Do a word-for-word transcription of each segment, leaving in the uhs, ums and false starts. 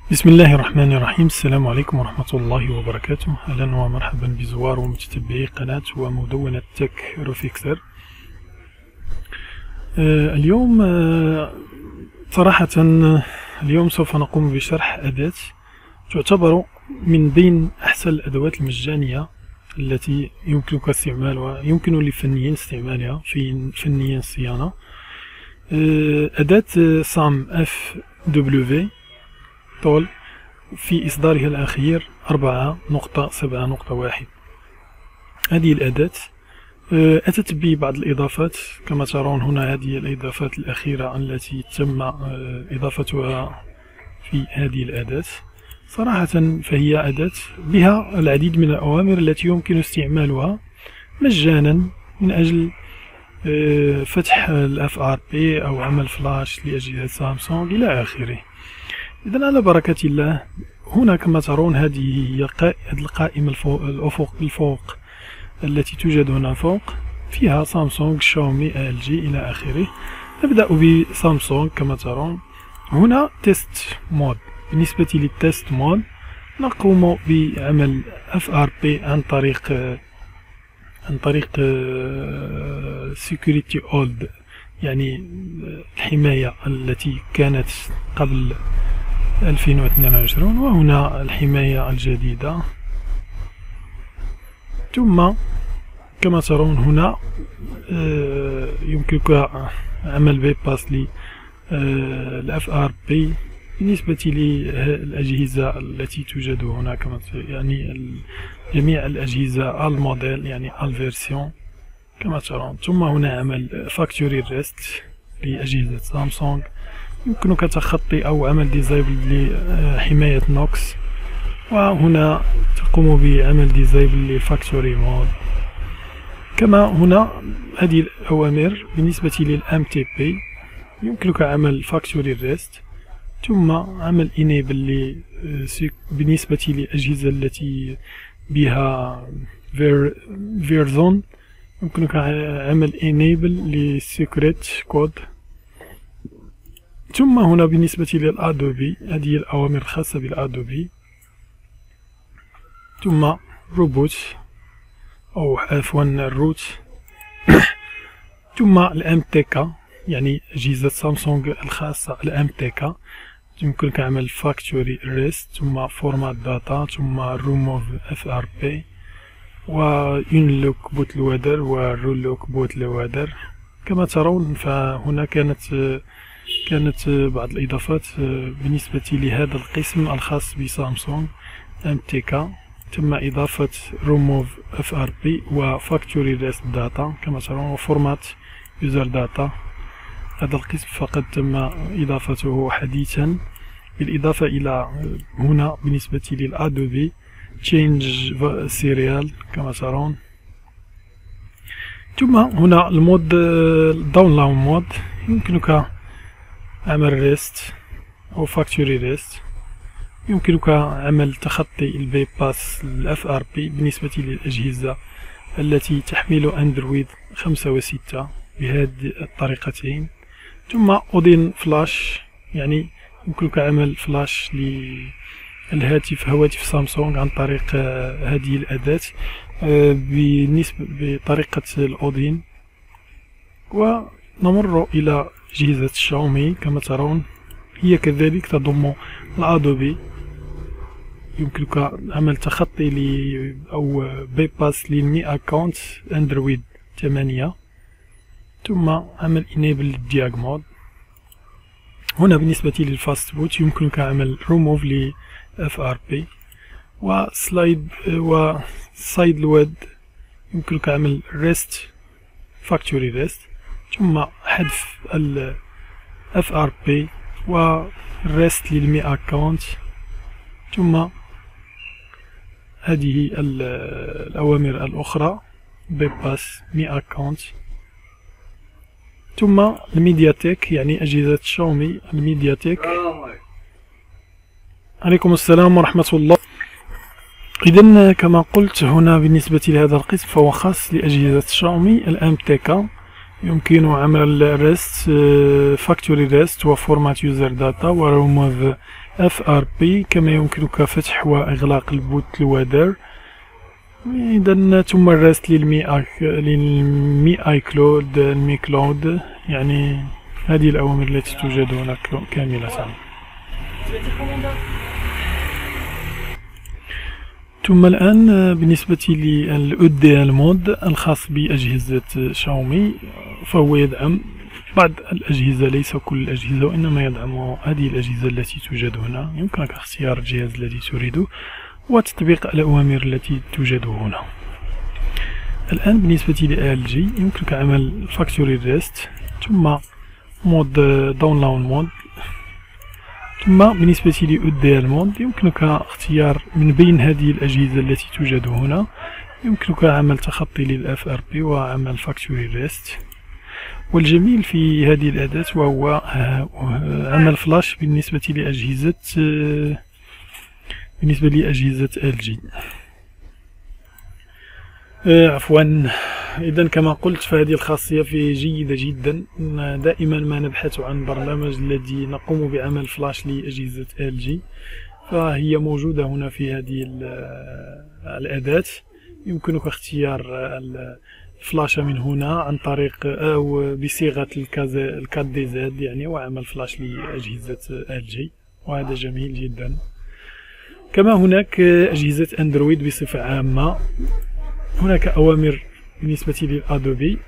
بسم الله الرحمن الرحيم. السلام عليكم ورحمة الله وبركاته. أهلا ومرحبا بزوار ومتتبعي قناة ومدونة تك روفيكسر. آه اليوم آه صراحة اليوم سوف نقوم بشرح أداة تعتبر من بين أحسن الأدوات المجانية التي يمكنك استعمالها، يمكن للفنيين استعمالها في فنيين الصيانة. آه أداة سام اف دبليو طول في إصدارها الأخير أربعة نقطة سبعة نقطة واحد. هذه الأداة أتت ببعض الإضافات كما ترون هنا. هذه الإضافات الأخيرة التي تم إضافتها في هذه الأداة. صراحة فهي أداة بها العديد من الأوامر التي يمكن استعمالها مجانا من أجل فتح الاف ار بي أو عمل فلاش لأجهزة سامسونج إلى آخره. إذن على بركة الله، هنا كما ترون هذه هي القائمة الأفق الفوق التي توجد هنا فوق، فيها سامسونج، شاومي، ال جي إلى آخره. نبدأ بسامسونج. كما ترون هنا تيست مود. بالنسبة للتيست مود نقوم بعمل اف ار بي عن طريق عن طريق security old، يعني الحماية التي كانت قبل ألفين واثنين وعشرين، وهنا الحماية الجديدة. ثم كما ترون هنا يمكنك عمل بايباس للاف ار بي بالنسبة للأجهزة التي توجد هنا، كما يعني جميع الأجهزة الموديل يعني الفيرسيون كما ترون. ثم هنا عمل فاكتوري ريست لأجهزة سامسونج، يمكنك تخطي أو عمل ديزايبل لحماية نوكس، وهنا تقوم بعمل ديزايبل للفاكتوري مود. كما هنا هذه الأوامر بالنسبة للام تي بي يمكنك عمل فاكتوري ريست، ثم عمل انيبل بالنسبة للأجهزة التي بها فيرزون، يمكنك عمل enable للسيكريت كود. ثم هنا بالنسبة للأدوبي هذه الأوامر الخاصة بالأدوبي. ثم روبوت أو عفوا الروت. ثم الام تي كي يعني أجهزة سامسونج الخاصة الام تي كي، يمكنك عمل فاكتوري ريست، ثم فورمات داتا، ثم ريموف اف ار بي، وينلوك بوت لوادر، ورولوك بوت لوادر. كما ترون فهنا كانت كانت بعض الإضافات بالنسبة لهذا القسم الخاص بسامسونج ام تي كي. تم إضافة ريموف اف ار بي وفاكتوري ريست داتا كما ترون، وفورمات يوزر داتا. هذا القسم فقد تم إضافته حديثا، بالإضافة إلى هنا بالنسبة للأدوبي change serial كما ترون. ثم هنا المود داونلود مود، يمكنك عمل ريست أو فاكتوري ريست، يمكنك عمل تخطي البايباس الاف ار بي بالنسبة للأجهزة التي تحمل اندرويد خمسة وستة بهذه الطريقتين. ثم أودين فلاش، يعني يمكنك عمل فلاش للهاتف هواتف سامسونج عن طريق هذه الأداة بالنسبة بطريقة الأودين. ونمر إلى أجهزة شاومي. كما ترون هي كذلك تضم الأدوبي، يمكنك عمل تخطي ل أو بايباس للمي أكاونت أندرويد ثمانية، ثم عمل enable للدياغ مود. هنا بالنسبة للفاست بوت يمكنك عمل remove ل اف ار بي، وسلايد وسايد لود يمكنك عمل rest factory rest، ثم حذف ال اف ار بي وريست للمي اكاونت. ثم هذه الأوامر الأخرى bypass مي اكاونت. ثم الميدياتيك يعني أجهزة شاومي الميدياتيك. عليكم السلام ورحمة الله. إذن كما قلت هنا بالنسبة لهذا القسم فهو خاص لأجهزة شاومي الام تي كي، يمكن عمل ريست فاكتوري ريست وفورمات يوزر داتا وريموف اف ار بي، كما يمكنك فتح واغلاق البوت الودر. اذا ثم الرست للمي للمي اي كلود المي كلود، يعني هذه الاوامر التي توجد هنا كاملة. ثم الآن بالنسبة للأو دي ال مود الخاص بأجهزة شاومي، فهو يدعم بعض الأجهزة، ليس كل الأجهزة، وإنما يدعم هذه الأجهزة التي توجد هنا. يمكنك اختيار الجهاز الذي تريده وتطبيق الأوامر التي توجد هنا. الآن بالنسبة ل ال جي يمكنك عمل فاكتوري ريست، ثم مود داونلود مود، ثم بالنسبة ل أو دي ال مود يمكنك اختيار من بين هذه الأجهزة التي توجد هنا. يمكنك عمل تخطي للإف آر بي وعمل فاكتوري ريست. والجميل في هذه الأداة وهو عمل فلاش بالنسبة لأجهزة بالنسبة لأجهزة ال جي. عفوا، إذا كما قلت فهذه الخاصية في جيدة جدا. دائما ما نبحث عن برنامج الذي نقوم بعمل فلاش لأجهزة ال جي، فهي موجودة هنا في هذه الأداة. يمكنك اختيار الفلاشة من هنا عن طريق أو بصيغة الكاد دي زد يعني، وعمل فلاش لأجهزة ال جي، وهذا جميل جدا. كما هناك أجهزة أندرويد بصفة عامة، هناك أوامر بالنسبة للأدوبي.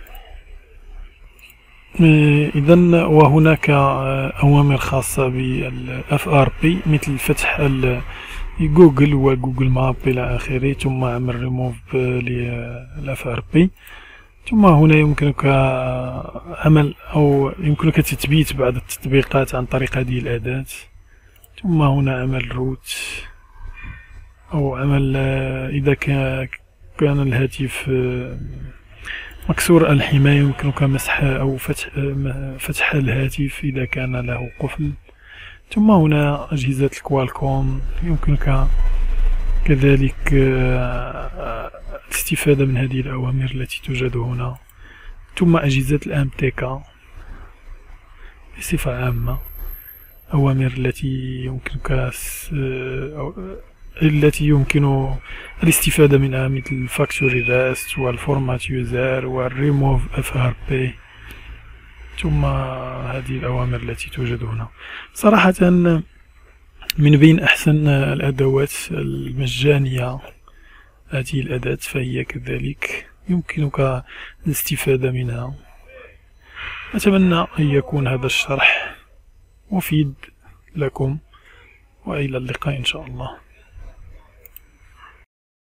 إذن وهناك أوامر خاصة بالإف آر بي مثل فتح جوجل وجوجل ماب إلى آخره، ثم عمل ريموف للإف آر بي. ثم هنا يمكنك عمل أو يمكنك تثبيت بعض التطبيقات عن طريق هذه الأداة. ثم هنا عمل روت أو عمل إذا كان كان الهاتف مكسور الحماية يمكنك مسح أو فتح فتح الهاتف إذا كان له قفل. ثم هنا أجهزة الكوالكوم، يمكنك كذلك الاستفادة من هذه الأوامر التي توجد هنا. ثم أجهزة الام تي كي بصفة عامة، أوامر التي يمكنك التي يمكن الاستفادة منها مثل فاكتوري ريست والفورمات يوزر والريموف اف ار بي. ثم هذه الأوامر التي توجد هنا. صراحة من بين أحسن الأدوات المجانية هذه الأداة، فهي كذلك يمكنك الاستفادة منها. أتمنى أن يكون هذا الشرح مفيد لكم، وإلى اللقاء إن شاء الله.